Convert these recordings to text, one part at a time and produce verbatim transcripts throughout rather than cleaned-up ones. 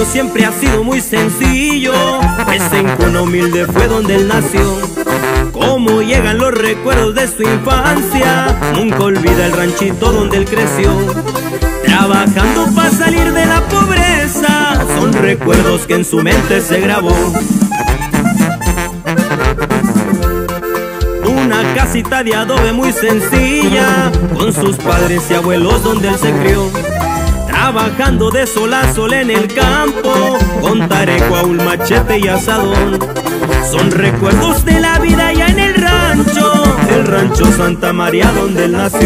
sueño siempre ha sido muy sencillo, pues en cuna humilde fue donde él nació. Cómo llegan los recuerdos de su infancia, nunca olvida el ranchito donde él creció. Trabajando para salir de la pobreza, son recuerdos que en su mente se grabó. Una casita de adobe muy sencilla, con sus padres y abuelos donde él se crió. Trabajando de sol a sol en el campo, con tareco, un machete y asadón. Son recuerdos de la vida allá en el rancho, el rancho Santa María donde él nació.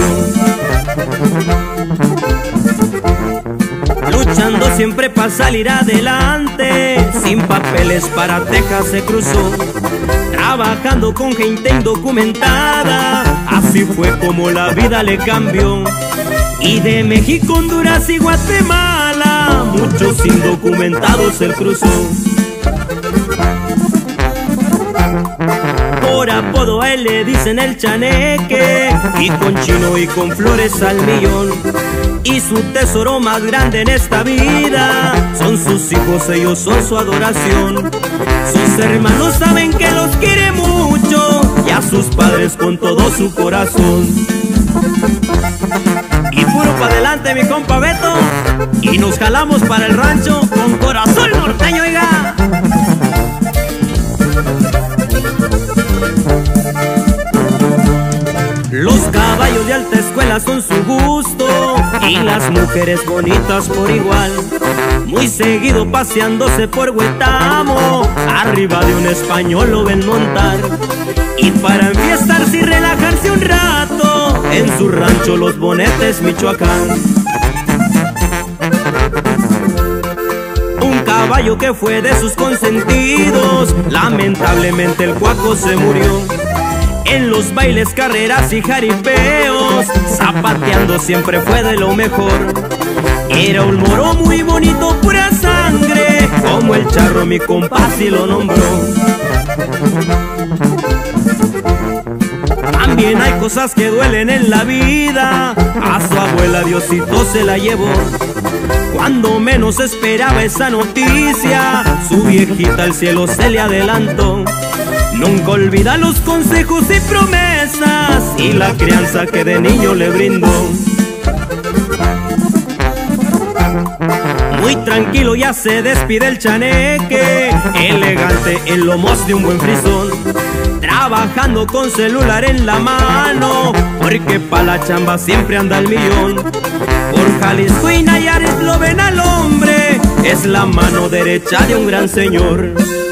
Luchando siempre para salir adelante, sin papeles para Texas se cruzó. Trabajando con gente indocumentada, así fue como la vida le cambió. Y de México, Honduras y Guatemala, muchos indocumentados él cruzó. Por apodo a él le dicen el chaneque, y con chino y con flores al millón. Y su tesoro más grande en esta vida son sus hijos, ellos son su adoración. Sus hermanos saben que los quiere mucho, y a sus padres con todo su corazón. Y puro pa' adelante mi compa Beto, y nos jalamos para el rancho con corazón norteño, oiga. Los caballos de alta escuela son su gusto, y las mujeres bonitas por igual. Muy seguido paseándose por Huetamo, arriba de un español lo ven montar. Y para enfiestarse y relajarse un rato, en su rancho Los Bonetes, Michoacán. Un caballo que fue de sus consentidos, lamentablemente el cuaco se murió. En los bailes, carreras y jaripeos, zapateando siempre fue de lo mejor. Era un moro muy bonito, pura sangre, como el charro mi compa sí lo nombró. También hay cosas que duelen en la vida, a su abuela Diosito se la llevó. Cuando menos esperaba esa noticia, su viejita al cielo se le adelantó. Nunca olvida los consejos y promesas, y la crianza que de niño le brindó. Muy tranquilo ya se despide el chaneque, elegante en lomos de un buen frisón. Trabajando con celular en la mano, porque pa' la chamba siempre anda al millón. Por Jalisco y Nayarit lo ven al hombre, es la mano derecha de un gran señor.